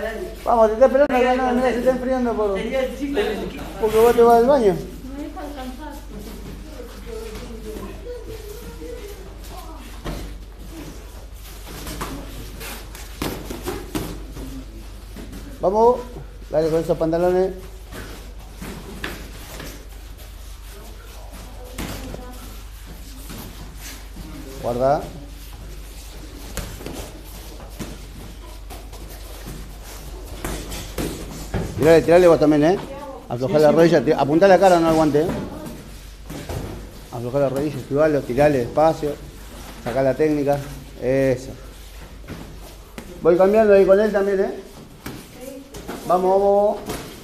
Vamos, te está esperando acá, no, mira, se está enfriando porque vos te vas al baño. Me deja descansar. Vamos, dale con esos pantalones. Guarda. Tirale vos también, Aflojá la rodilla, apuntá la cara, no aguante, Aflojá la rodilla, esquivalo, tirale despacio. Sacá la técnica. Eso. Voy cambiando ahí con él también, Vamos, vamos.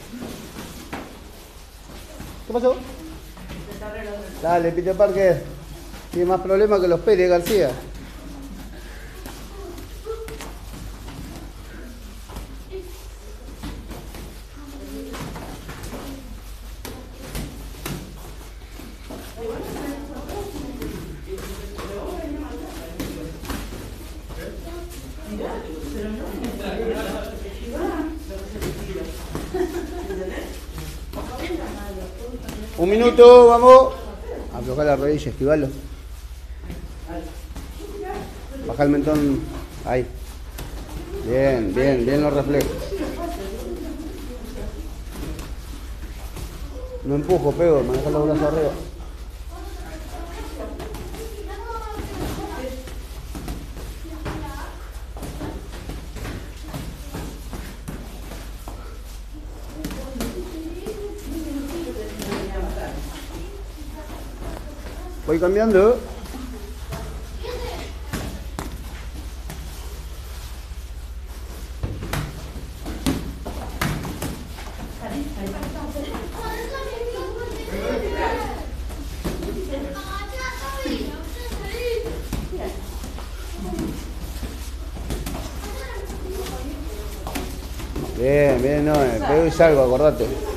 ¿Qué pasó? Dale, Peter Parker. Tiene más problemas que los Pérez García. Un minuto, vamos. Aflojar la rodilla, esquivalo. Baja el mentón. Ahí. Bien, bien, bien los reflejos. No empujo, pego, maneja los brazos arriba. Voy cambiando. Bien, bien, no, pego y salgo, acordate.